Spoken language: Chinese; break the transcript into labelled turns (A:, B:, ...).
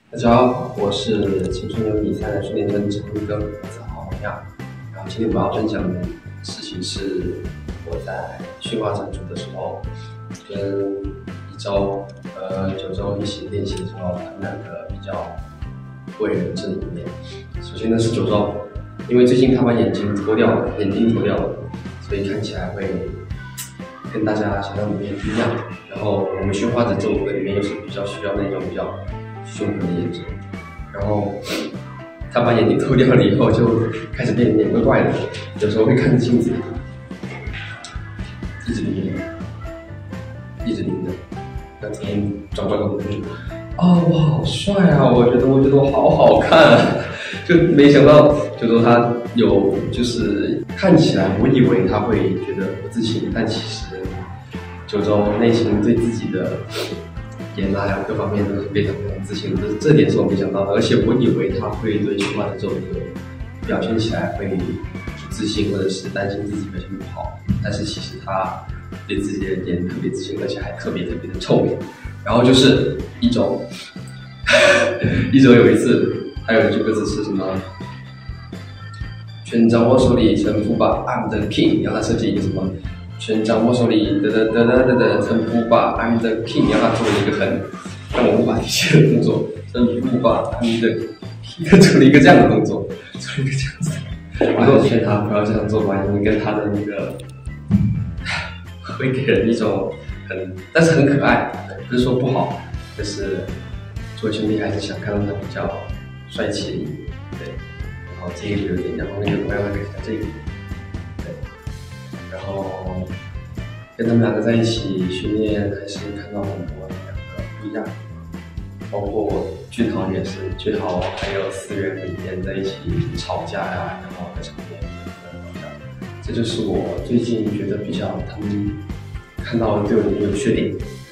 A: 大家好，我是青春有比赛的训练生陈一哥，我是郝宏亚。然后今天我要分享的事情是我在驯化整组的时候，跟一周9周一起练习的时候，他们两个比较贵人这里面。首先呢是9周，因为最近他把眼睛脱掉了，所以看起来会跟大家想象里面不一样。然后我们驯化者这5个里面又是比较需要那种比较凶狠的眼睛，然后他把眼睛脱掉了以后，就开始变得有点怪怪的，有时候会看着镜子，一直盯着。那天转过头去，我好帅啊！我觉得我好好看啊！就没想到9周他有就是看起来，我以为他会觉得不自信，但其实9周内心对自己的颜呀各方面都是非常自信的，这点是我没想到的。而且我以为他会对驯化的这种表现起来会不自信，或者是担心自己表现不好，但是其实他对自己的颜特别自信，而且还特别的臭美。然后就是一周有一次，还有一句歌词是什么？权掌握手里，臣服吧 ，I'm the king。然后他设计一个什么？权掌握手里，臣服吧 ，I'm the king。然后他做了一个很让我无法理解的动作，臣服吧 ，I'm the king。做了一个这样的动作，做了一个这样子。我都劝他不要这样做吧，因为跟他的那个会给人一种但是很可爱，不是说不好，就是作为兄弟还是想看到他比较帅气一点，对。然后这个有点，然后那个我让他改成这个，对。然后跟他们两个在一起训练，还是看到很多两个不一样的地方，包括俊豪也是，俊豪还有4人每天在一起吵架呀，然后在场边吵架，这就是我最近觉得比较他们看到对我的一个缺点。